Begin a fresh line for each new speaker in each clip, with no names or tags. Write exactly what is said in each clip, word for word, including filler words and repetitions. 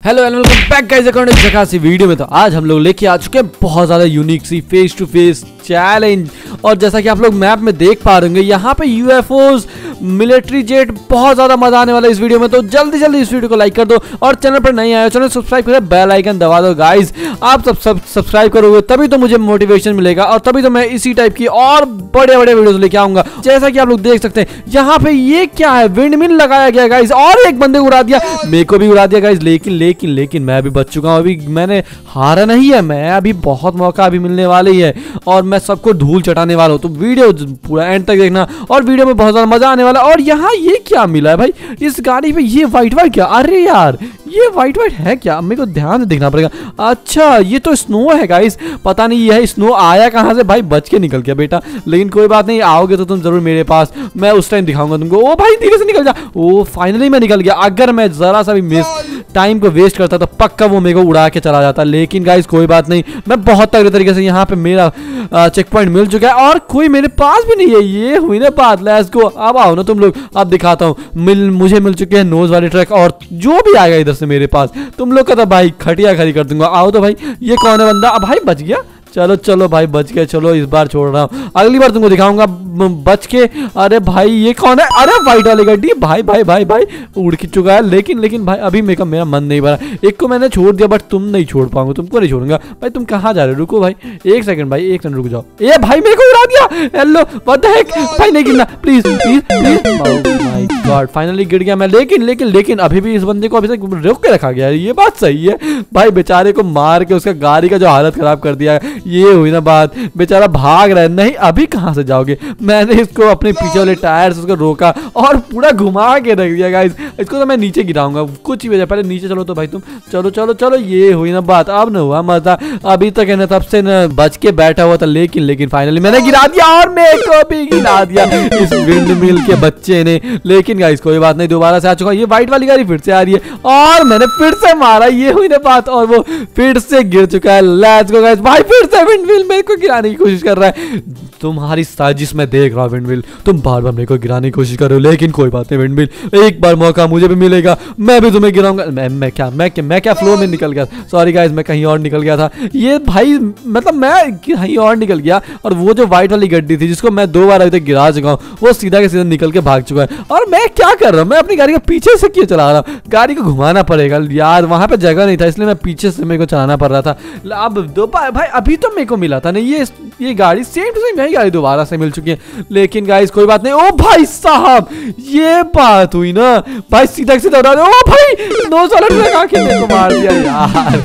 Hello and welcome back guys account इस जगह सी video में। तो आज हम लोग लेके आ चुके हैं बहुत ज़्यादा यूनिक सी फेस टू फेस चैलेंज। और जैसा कि आप लोग मैप में देख पा रहे होंगे यहाँ पे यूएफओज, मिलिट्री जेट, बहुत ज़्यादा मजा आने वाला है इस वीडियो में। तो जल्दी जल्दी इस वीडियो को लाइक कर दो और चैनल पर नहीं आए चैनल सब्सक्राइब करें, बेल आइकन दबा दो गाइस। आप सब सब सब्सक्राइब करोगे तभी तो मुझे मोटिवेशन मिलेगा और तभी तो मैं इसी टाइप की और बड़े बड़े वीडियोस लेके आऊंगा। जैसा कि आप लोग देख सकते हैं यहाँ पे ये क्या है, विंडमिल लगाया गया गाइस और एक बंदे को उड़ा दिया, मेरे को भी उड़ा दिया गाइस। लेकिन लेकिन लेकिन मैं भी बच चुका हूँ, अभी मैंने हारा नहीं है, मैं अभी बहुत मौका अभी मिलने वाला ही है और मैं सबको धूल चटाने वाला हूँ। तो वीडियो पूरा एंड तक देखना और वीडियो में बहुत ज्यादा मजा आने वाला। और यहाँ ये क्या मिला है भाई इस गाड़ी पे, ये व्हाइट व्हाइट क्या, अरे यार ये व्हाइट व्हाइट है क्या, मेरे को ध्यान से देखना पड़ेगा। अच्छा ये तो स्नो है गाइस, पता नहीं ये स्नो आया कहाँ से भाई, बच के निकल गया बेटा। लेकिन कोई बात नहीं, आओगे तो तुम जरूर मेरे पास, मैं उस टाइम दिखाऊंगा तुमको। ओ भाई धीरे से निकल जा, ओ फाइनली मैं निकल गया। अगर मैं जरा सा भी मिस टाइम को वेस्ट करता तो पक्का वो मेरे को उड़ा के चला जाता। लेकिन गाइस कोई बात नहीं, मैं बहुत तगड़े तरीके से यहाँ पे मेरा चेक पॉइंट मिल चुका है और कोई मेरे पास भी नहीं है। ये हुई ना बात, लेट्स गो। अब आओ ना तुम लोग, अब दिखाता हूँ। मिल मुझे मिल चुके हैं नोज वाले ट्रक और जो भी आएगा इधर से मेरे पास तुम लोग का तो भाई खटिया खड़ी कर दूंगा। आओ तो भाई, ये कौन है बंदा, अब भाई बच गया। चलो चलो भाई बच गए, चलो इस बार छोड़ रहा हूँ, अगली बार तुमको दिखाऊंगा बच के। अरे भाई ये कौन है, अरे व्हाइट वाली गाड़ी, भाई भाई भाई भाई उड़ के चुका है। लेकिन लेकिन भाई अभी मेरा मेरा मन नहीं भरा, एक को मैंने छोड़ दिया बट तुम नहीं छोड़ पाऊंगा, तुमको नहीं छोड़ूंगा भाई। तुम कहाँ जा रहे हो, रुको भाई एक सेकंड, भाई एक सेकंड रुक जाओ। ए भाई मेरे को उड़ा दिया, हेलो व्हाट द हेक, भाई नहीं गिरना please please please. Oh my god finally गिर गया मैं। लेकिन लेकिन लेकिन अभी भी इस बंदे को अभी तक रोक के रखा गया है, ये बात सही है भाई। बेचारे को मार के उसका गाड़ी का जो हालत खराब कर दिया है, ये हुई ना बात। बेचारा भाग रहा है, नहीं अभी कहां से जाओगे, मैंने इसको अपने पीछे वाले टायर से उसको रोका और पूरा घुमा के रख दिया गाइस। इसको तो मैं नीचे गिराऊंगा कुछ ही वजह, पहले नीचे चलो तो भाई तुम, चलो चलो चलो। ये हुई ना बात, अब न हुआ मजा, अभी तक है ना तब से न बच के बैठा हुआ था। लेकिन लेकिन फाइनली मैंने गिरा दिया और मेरे को भी गिरा दिया इस विंडमिल के बच्चे ने। लेकिन गाइस कोई बात नहीं, दोबारा से आ चुका। ये व्हाइट वाली गाड़ी फिर से आ रही है और मैंने फिर से मारा, ये हुई ना बात, और वो फिर से गिर चुका है। लेट्स गो गाइस, भाई फिर से विंडमिल मेरे को गिराने की कोशिश कर रहा है। तुम्हारी साजिश में देख रहा हूं विंडमिल, तुम बार बार मेरे को गिराने की कोशिश कर रहे हो। लेकिन कोई बात नहीं विंडमिल, एक बार मौका मुझे भी मिलेगा, मैं भी तुम्हें गिराऊंगा। मैं मैं क्या मैं क्या मैं क्या फ्लो में निकल गया, सॉरी गाइस मैं कहीं और निकल गया था। ये भाई मतलब मैं कहीं और निकल गया और वो जो व्हाइट वाली गड्डी थी जिसको मैं दो बार अभी तक गिरा चुका हूँ, वो सीधा के सीधा निकल के भाग चुका है। और मैं क्या कर रहा हूँ, मैं अपनी गाड़ी के पीछे से क्यों चला रहा हूँ, गाड़ी को घुमाना पड़ेगा यार, वहां पे जगह नहीं था इसलिए मैं पीछे से मेरे को चलाना पड़ रहा था। अब दो भाई अभी तो मेरे को मिला था नहीं, ये ये गाड़ी सेम टू सेम यही गाड़ी दोबारा से मिल चुकी है। लेकिन गाइस कोई बात नहीं। ओ भाई साहब ये बात हुई ना भाई, सीधा सीधा उड़ा दो। ओ भाई नोज वाला ट्रक आके मेरे को मार दिया यार,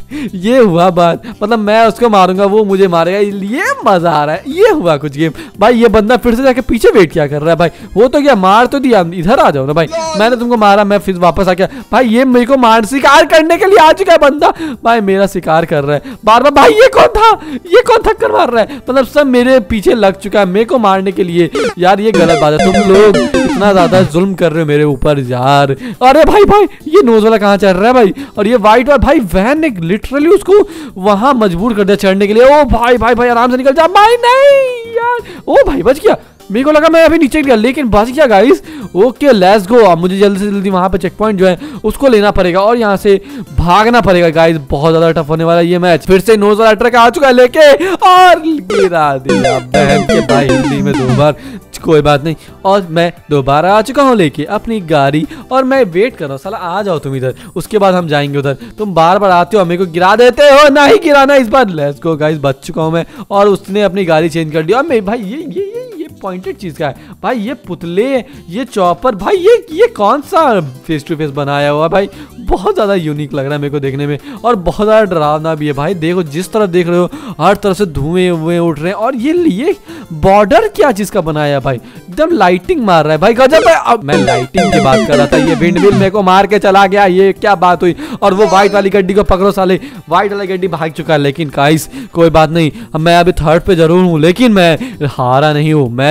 ये हुआ बात। मतलब मैं उसको मारूंगा वो मुझे मारेगा, ये मजा आ रहा है। ये हुआ कुछ गेम भाई। ये बंदा फिर से जाके पीछे वेट क्या कर रहा है भाई, वो तो क्या मार तो दिया, इधर आ जाओ ना भाई। मैंने तुमको मारा, मैं फिर वापस आ गया भाई। ये मेरे को मार शिकार करने के लिए आ चुका है बंदा भाई, मेरा शिकार कर रहा है बार बार भाई। ये कौन था, ये कौन थक्कर मार रहा है, मतलब सब मेरे पीछे लग चुका है मेरे को मारने के लिए। यार ये गलत बात है, तुम लोग इतना ज्यादा जुल्म कर रहे हो मेरे ऊपर यार। अरे भाई भाई ये नोज वाला कहाँ चढ़ रहा है भाई, और ये व्हाइट वाला भाई वैन ने लिटरली उसको वहां मजबूर कर दिया चढ़ने के लिए। ओ भाई भाई भाई आराम से निकल जा भाई, नहीं यार। ओ भाई बच गया, मेरे को लगा मैं अभी नीचे गया लेकिन बच गया गाइस। ओके लेट्स गो, अब मुझे जल्दी से जल्दी वहां पे चेक पॉइंट जो है उसको लेना पड़ेगा और यहाँ से भागना पड़ेगा गाइस। बहुत ज्यादा टफ होने वाला ये मैच। फिर से नोज वाला ट्रक आ चुका है लेके और गिरा दिया बहन के भाई हिंदी में दो बार। कोई बात नहीं, और मैं दोबारा आ चुका हूँ लेके अपनी गाड़ी और मैं वेट कर रहा हूँ, साला आ जाओ तुम इधर, उसके बाद हम जाएंगे उधर। तुम बार बार आते हो मेरे को गिरा देते हो, ना ही गिराना इस बार। लेट्स गो गाइस, बच चुका हूँ मैं और उसने अपनी गाड़ी चेंज कर दी। और मैं भाई ये ये ये ये पॉइंटेड चीज का है भाई, ये पुतले, ये चॉपर भाई, ये ये कौन सा फेस टू फेस बनाया हुआ भाई, बहुत ज्यादा यूनिक लग रहा है मेरे को देखने में और बहुत ज्यादा डरावना भी है भाई। देखो जिस तरफ देख रहे हो हर तरफ से धुएं हुए उठ रहे हैं और ये ये बॉर्डर क्या चीज का बनाया भाई, एकदम लाइटिंग मार रहा है भाई, गजब है। अब मैं लाइटिंग की बात कर रहा था, ये विंडमिल मेरे को मार के चला गया, ये क्या बात हुई। और वो व्हाइट वाली गड्डी को पकड़ो साले, व्हाइट वाली गड्डी भाग चुका है। लेकिन गाइस कोई बात नहीं, मैं अभी थर्ड पे जरूर हूँ लेकिन मैं हारा नहीं हूँ, मैं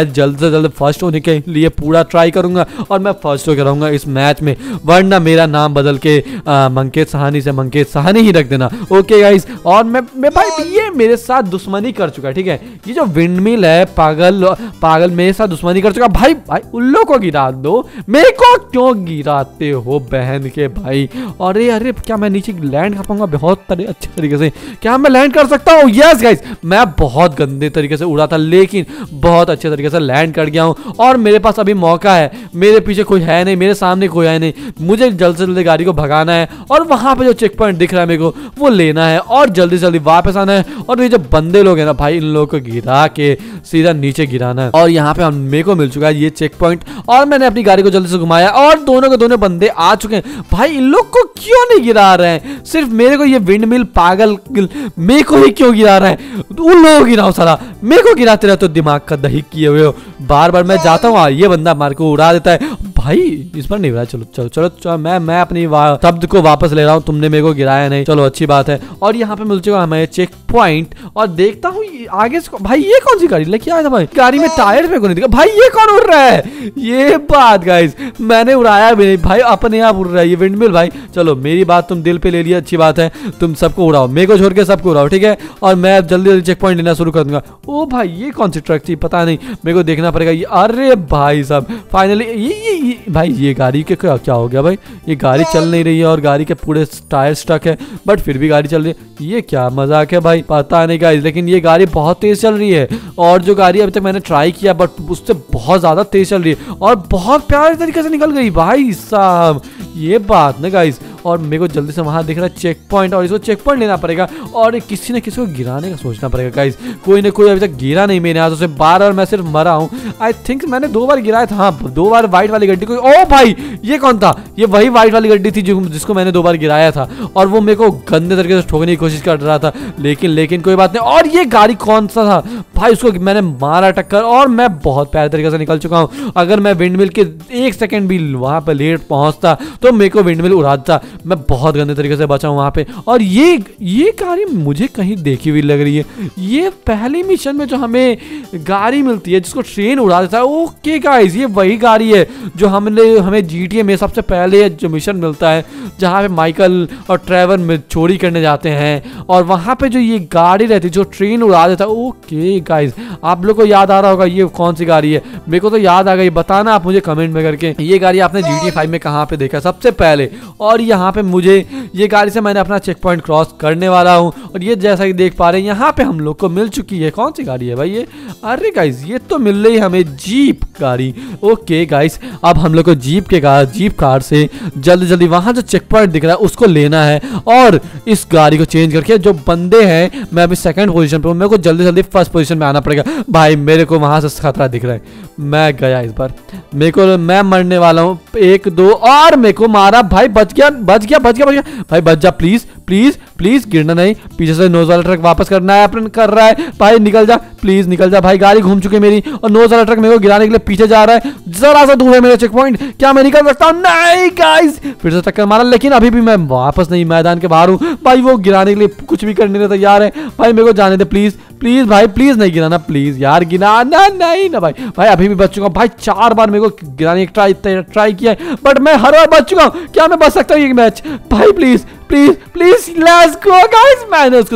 मैं जल्द से जल्द फर्स्ट होने के लिए पूरा ट्राई करूंगा और मैं फर्स्ट होकर रहूंगा इस मैच में, वरना मेरा नाम बदल के मंकेत साहनी से मंकेत साहनी ही रख देना। ओके गाइस, और मैं, मैं भाई ये मेरे साथ दुश्मनी कर चुका है, ठीक है। ये जो विंडमिल है पागल पागल मेरे साथ दुश्मनी कर चुका भाई। भाई उल्लो को गिरा दो, मेरे को क्यों गिराते हो बहन के भाई। अरे अरे क्या मैं नीचे लैंड कर पाऊंगा बहुत अच्छे तरीके से? क्या मैं लैंड कर सकता हूँ? यस गाइस, मैं बहुत गंदे तरीके से उड़ा था लेकिन बहुत अच्छे तरीके से लैंड कर गया हूँ और मेरे पास अभी मौका है। मेरे पीछे कोई है नहीं, मेरे सामने कोई है नहीं, मुझे जल्द से जल्दी गाड़ी को भगाना है और वहां पे जो चेक पॉइंट दिख रहा है मेरे को वो लेना है और जल्दी से जल्दी वापस आना है। और ये जो बंदे लोग हैं ना भाई, इन लोगों को गिरा के सीधा नीचे गिराना है। और यहाँ पे हम मेरे को मिल चुका है ये चेक पॉइंट और मैंने अपनी गाड़ी को जल्दी से घुमाया और दोनों के दोनों बंदे आ चुके हैं। भाई इन लोग को क्यों नहीं गिरा रहे हैं? सिर्फ मेरे को ये विंडमिल पागल मेरे को ही क्यों गिरा रहा है? उन लोगों को गिराओ साला, मेरे को गिराते रहे तो दिमाग का दही किए हुए हो। बार बार मैं जाता हूँ ये बंदा मार को उड़ा देता है। भाई इस बार नहीं उड़ा, चलो चलो चलो, चलो मैं मैं अपनी शब्द को वापस ले रहा हूँ, तुमने मेरे को गिराया नहीं, चलो अच्छी बात है। और यहाँ पे मिल चुका हमें चेक पॉइंट और देखता हूँ आगे से भाई ये कौन सी गाड़ी लेके आया था भाई? गाड़ी में टायर पे को नहीं दिखा भाई, ये कौन उड़ रहा है? ये बात गाइस मैंने उड़ाया भी नहीं भाई, अपने आप उड़ रहा है ये विंडमिल भाई। चलो मेरी बात तुम दिल पे ले लिया, अच्छी बात है, तुम सबको उड़ाओ, मेरे को छोड़ के सबको उड़ाओ, ठीक है। और मैं जल्दी जल्दी चेक पॉइंट लेना शुरू कर दूंगा। ओ भाई ये कौन सी ट्रक थी पता नहीं, मेरे को देखना पड़ेगा ये। अरे भाई साहब फाइनली ये, ये, ये भाई ये गाड़ी के क्या, क्या हो गया भाई? ये गाड़ी चल नहीं रही है और गाड़ी के पूरे टायर स्टक है बट फिर भी गाड़ी चल रही है। ये क्या मजाक है भाई? पता नहीं गाइस, लेकिन ये गाड़ी बहुत तेज चल रही है और जो गाड़ी अभी तक मैंने ट्राई किया बट उससे बहुत ज्यादा तेज चल रही है और बहुत प्यारे तरीके से निकल गई भाई साहब, ये बात ना गाइस। और मेरे को जल्दी से वहां दिख रहा है चेक पॉइंट और इसको चेक पॉइंट लेना पड़ेगा और किसी ने किसी को गिराने का सोचना पड़ेगा गाइस। कोई ना कोई अभी तक गिरा नहीं मेरे हाथों से, बार बार मैं सिर्फ मरा हूँ। आई थिंक मैंने दो बार गिराया था, हाँ दो बार व्हाइट वाली गड्डी को। ओ भाई ये कौन था? ये वही व्हाइट वाली गड्डी थी जो जिसको मैंने दो बार गिराया था और वो मेरे को गंदे तरीके से ठोकने की कोशिश कर रहा था, लेकिन लेकिन कोई बात नहीं। और ये गाड़ी कौन सा था भाई? उसको मैंने मारा टक्कर और मैं बहुत प्यारे तरीके से निकल चुका हूँ। अगर मैं विंडमिल के एक सेकंड भी वहां पर लेट पहुंचता तो मेरे को विंडमिल उड़ाता। मैं बहुत गंदे तरीके से बचा हूं वहां पे। और ये ये गाड़ी मुझे कहीं देखी हुई लग रही है। ये पहले मिशन में जो हमें गाड़ी मिलती है जिसको ट्रेन उड़ा देता है, ओके गाइस ये वही गाड़ी है जो हमने हमें जीटीए में सबसे पहले जो मिशन मिलता है जहाँ पे माइकल और ट्रेवर में चोरी करने जाते हैं और वहां पे जो ये गाड़ी रहती है जो ट्रेन उड़ा देता है। ओके गाइस आप लोग को याद आ रहा होगा ये कौन सी गाड़ी है? मेरे को तो याद आ गई, बताना आप मुझे कमेंट में करके। ये गाड़ी आपने जी टी ए फाइव में कहाँ पे देखा सबसे पहले? और यहाँ पे मुझे ये गाड़ी से मैंने अपना चेक पॉइंट क्रॉस करने वाला हूँ और ये जैसा कि देख पा रहे हैं यहाँ पे हम लोग को मिल चुकी है। कौन सी गाड़ी है भाई ये? अरे गाइस ये तो मिल रही है हमें जीप गाड़ी। ओके गाइस अब हम लोग को जीप के कार जीप कार से जल्दी जल्दी वहां जो चेक पॉइंट दिख रहा है उसको लेना है और इस गाड़ी को चेंज करके जो बंदे हैं, मैं अभी सेकंड पोजीशन पे हूँ, मेरे को जल्दी जल्दी फर्स्ट पोजीशन में आना पड़ेगा। भाई मेरे को वहां से खतरा दिख रहा है, मैं गया इस बार, मेरे को मैं मरने वाला हूँ। एक दो और मेरे को मारा भाई, बच गया बच गया बच गया बच गया भाई, बच जा प्लीज प्लीज प्लीज, गिरना नहीं। पीछे से नोज वाला ट्रक वापस करना है अपन कर रहा है भाई, निकल जा प्लीज निकल जा भाई। गाड़ी घूम चुकी है मेरी और नोज वाला ट्रक मेरे को गिराने के लिए पीछे जा रहा है। जरा सा दूर है मेरा चेक पॉइंट, क्या मैं निकल सकता हूँ? नहीं गाइस फिर से टक्कर मारा, लेकिन अभी भी मैं वापस नहीं मैदान के बाहर हूँ भाई। वो गिराने के लिए कुछ भी करने के लिए तैयार है भाई, मेरे को जाने दे प्लीज प्लीज भाई, प्लीज नहीं गिराना प्लीज यार, गिराना नहीं ना भाई। भाई अभी भी बच चुका हूँ भाई, चार बार मेरे को गिराने की ट्राई ट्राई किया है बट मैं हर बार बच चुका हूँ। क्या मैं बच सकता हूँ ये मैच भाई? Please please please let's go guys, मैंने उसको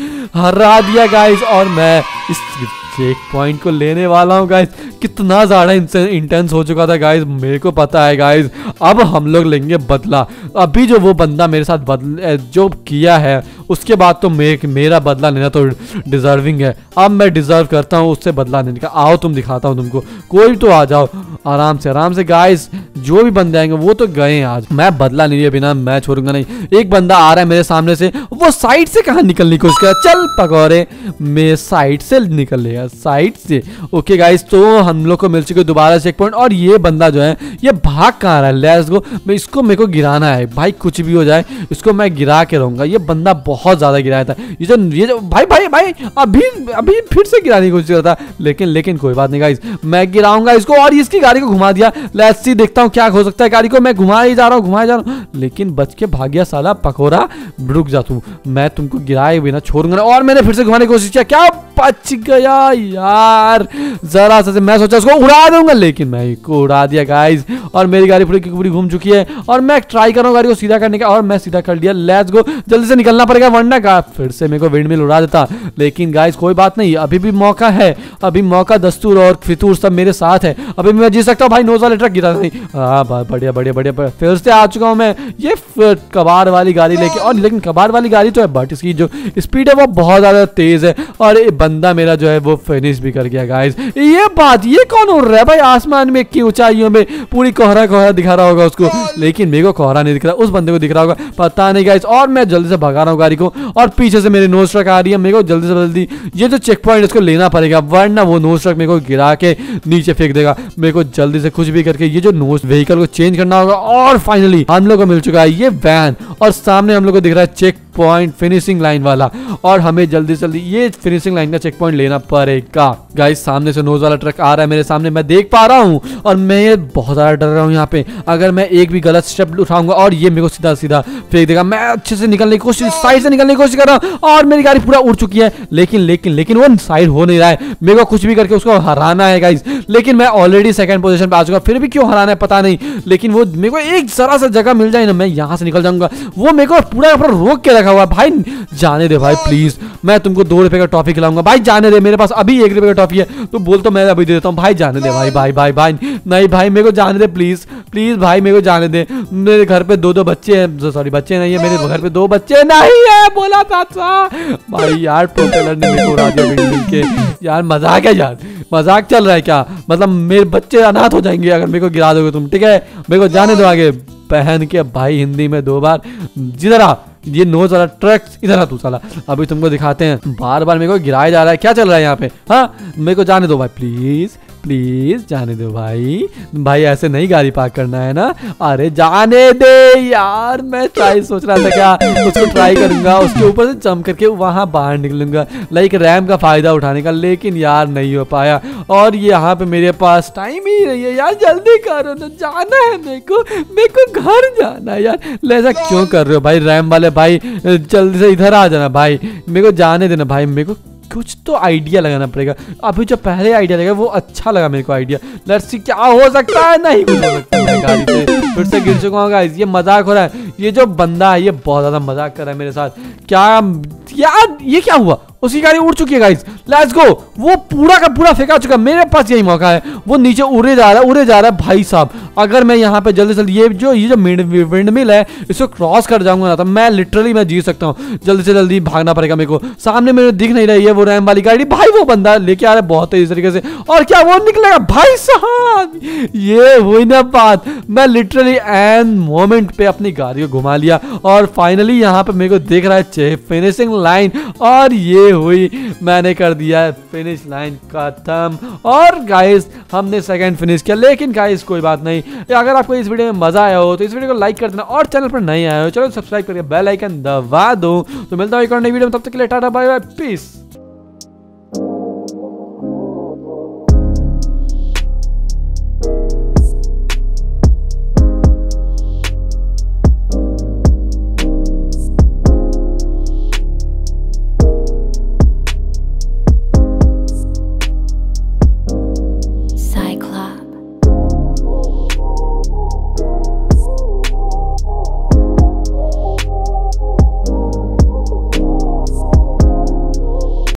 हरा दिया गाइस और मैं इस चेक पॉइंट को लेने वाला हूँ गाइस। कितना ज्यादा इंटेंस हो चुका था गाइस, मेरे को पता है गाइस। अब हम लोग लेंगे बदला। अभी जो वो बंदा मेरे साथ बदल जो किया है उसके बाद तो मे, मेरा बदला लेना तो डिजर्विंग है। अब मैं डिजर्व करता हूँ उससे बदला लेने का। आओ तुम दिखाता हूँ तुमको, कोई तो आ जाओ आराम से आराम से गाइस। जो भी बंदे आएंगे वो तो गए आज, मैं बदला नहीं लिया बिना मैं छोड़ूंगा नहीं। एक बंदा आ रहा है मेरे सामने से, वो साइड से कहाँ निकलने की कोशिश कर, चल पकौड़े मेरे साइड से निकल लेगा साइड से। ओके गाइस तो हम लोग को मिल चुके दोबारा चेक पॉइंट और ये बंदा जो है ये भाग कहाँ रहा है? लेट्स गो, मैं इसको मेरे को गिराना है भाई, कुछ भी हो जाए इसको मैं गिरा के रहूंगा। ये बंदा बहुत ज्यादा गिराया था, ये जो ये जो भाई भाई भाई अभी अभी फिर से गिराने की कोशिश कर रहा था, लेकिन लेकिन कोई बात नहीं गाइस, मैं गिराऊंगा इसको। और इसकी गाड़ी को घुमा दिया, लेट्स सी देखता हूँ क्या हो सकता है। गाड़ी को मैं घुमा ही जा रहा हूँ घुमाए जा रहा हूँ, लेकिन बच के भाग गया साला पकोड़ा। रुक जा तू, मैं तुमको गिराए बिना छोड़ूंगा। और मैंने फिर से घुमाने की कोशिश किया, क्या बच गया यार जरा सा। मैं सोचा उसको उड़ा दूंगा, लेकिन मैं इसको उड़ा दिया गाइस और मेरी गाड़ी पूरी की पूरी घूम चुकी है और मैं ट्राई कर रहा हूँ गाड़ी को सीधा करने का और मैं सीधा कर दिया। लेट्स गो, जल्दी से निकलना पड़ेगा वरना का फिर से मेरे को विंड मिल उड़ा देता। लेकिन गाइस कोई बात नहीं, अभी भी मौका है, अभी मौका दस्तूर और फितूर सब मेरे साथ है, अभी मैं जीत सकता हूँ भाई। नोज वाला ट्रक गिरा नहीं। हाँ बढ़िया बढ़िया बढ़िया, फिर से आ चुका हूँ मैं ये कबाड़ वाली गाड़ी लेके। और लेकिन कबाड़ वाली गाड़ी तो है बट इसकी जो स्पीड है वो बहुत ज्यादा तेज है और ये बंदा मेरा जो है वो फिनिश भी कर गया गाइस। ये बात, ये कौन उड़ रहा है भाई आसमान में की ऊंचाइयों में, पूरी कोहरा कोहरा दिखा रहा होगा उसको, लेकिन मेरे को कोहरा नहीं दिख रहा, उस बंदे को दिख रहा होगा, पता नहीं गाइस। और मैं जल्दी से भगा रहा हूँ गाड़ी को और पीछे से मेरी नोज ट्रक आ रही है। मेरे को जल्दी से जल्दी ये जो चेक पॉइंट इसको लेना पड़ेगा वरना वो नोज ट्रक मेरे को गिरा के नीचे फेंक देगा। मेरे को जल्दी से कुछ भी करके ये जो नोज व्हीकल को चेंज करना होगा। और फाइनली हम लोग को मिल चुका है ये वैन और सामने हम लोग को दिख रहा है चेक पॉइंट फिनिशिंग लाइन वाला और हमें जल्दी जल्दी ये फिनिशिंग लाइन का चेक पॉइंट लेना पड़ेगा। गाइस सामने से नोज वाला ट्रक आ रहा है मेरे सामने, मैं देख पा रहा हूँ और मैं ये बहुत ज्यादा डर रहा हूँ यहाँ पे। अगर मैं एक भी गलत स्टेप उठाऊंगा और ये मेरे को सीधा सीधा फेंक देगा। मैं अच्छे से निकलने की कोशिश, साइड से निकलने की कोशिश कर रहा हूँ और मेरी गाड़ी पूरा उड़ चुकी है, लेकिन लेकिन लेकिन वो साइड हो नहीं रहा है। मेरे को कुछ भी करके उसको हराना है गाइस, लेकिन मैं ऑलरेडी सेकंड पोजीशन पे आ चुका, फिर भी क्यों हराना है पता नहीं। लेकिन वो मेरे को एक जरा सा जगह मिल जाए ना, मैं यहाँ से निकल जाऊंगा। वो मेरे को पूरा पूरा रोक के रखा हुआ। भाई जाने दे भाई प्लीज, मैं तुमको दो रुपए का टॉफी खिलाऊंगा भाई, जाने दे, मेरे पास अभी एक रुपए का टॉफी है तो बोल तो मैं अभी दे देता हूँ भाई, जाने दे भाई भाई भाई भाई नहीं भाई मेरे को जाने दे प्लीज प्लीज भाई मेरे को जाने दे। मेरे घर पे दो दो बच्चे हैं, सॉरी बच्चे नहीं है, मेरे घर पे दो बच्चे नहीं है बोला था भाई। यार प्रोपेलर ने मेरे को उड़ा दिया बिल्डिंग के, यार मजाक है यार, मजाक चल रहा है क्या? मतलब मेरे बच्चे अनाथ हो जाएंगे अगर मेरे को गिरा दोगे तुम, ठीक है? मेरे को जाने दो आगे पहन के भाई हिंदी में दो बार। जिधर आ ये नोज वाला ट्रक, इधर आ तू साला, अभी तुमको दिखाते हैं। बार बार मेरे को गिराया जा रहा है, क्या चल रहा है यहाँ पे? हाँ मेरे को जाने दो भाई प्लीज प्लीज जाने दो भाई भाई, ऐसे नहीं गाड़ी पार्क करना है ना। अरे जाने दे यार, मैं ट्राई सोच रहा था क्या उसको ट्राई करूंगा, उसके ऊपर से जंप करके वहां बाहर निकलूंगा लाइक रैम का फायदा उठाने का, लेकिन यार नहीं हो पाया। और यहाँ पे मेरे पास टाइम ही नहीं है यार, जल्दी करो ना, जाना है मेरे को, मेरे को घर जाना है यार। ऐसा क्यों कर रहे हो भाई रैम वाले भाई, जल्दी से इधर आ जाना भाई, मेरे को जाने देना भाई। मेरे को कुछ तो आइडिया लगाना पड़ेगा। अभी जो पहले आइडिया लगा वो अच्छा लगा मेरे को आइडिया, लेट्स सी क्या हो सकता है। नहीं कुछ हो सकता है, गाड़ी से फिर से गिर चुका हूँ गाइस। ये मजाक हो रहा है, ये जो बंदा है ये बहुत ज्यादा मजाक कर रहा है मेरे साथ। क्या यार ये क्या हुआ? उसकी गाड़ी उड़ चुकी है गाइस, लेट्स गो। वो पूरा का पूरा फेंका चुका, मेरे पास यही मौका है। वो नीचे उड़े जा रहा है उड़े जा रहा है भाई साहब। अगर मैं यहाँ पे जल्दी जल्दी ये जो ये जो विंड मिल है इसको क्रॉस कर जाऊंगा ना तो मैं लिटरली मैं जीत सकता हूँ। जल्दी से जल्दी भागना पड़ेगा मेरे को। सामने मेरे दिख नहीं रही है वो रैम वाली गाड़ी भाई, वो बंदा लेके आ रहा है बहुत तेज तरीके से। और क्या वो निकलेगा भाई साहब? ये हुई ना बात, मैं लिटरली एंड मोमेंट पे अपनी गाड़ी को घुमा लिया और फाइनली यहाँ पे मेरे को देख रहा है फिनिशिंग लाइन और ये हुई, मैंने कर दिया फिनिश लाइन खत्म। और गाइस हमने सेकंड फिनिश किया, लेकिन गाइस कोई बात नहीं। अगर आपको इस वीडियो में मजा आया हो तो इस वीडियो को लाइक कर देना और चैनल पर नहीं आया हो चलो सब्सक्राइब करके बेल आइकन दबा दो। तो मिलता हूं एक और नई वीडियो में, तब तक के लिए टाटा बाय बाय पीस।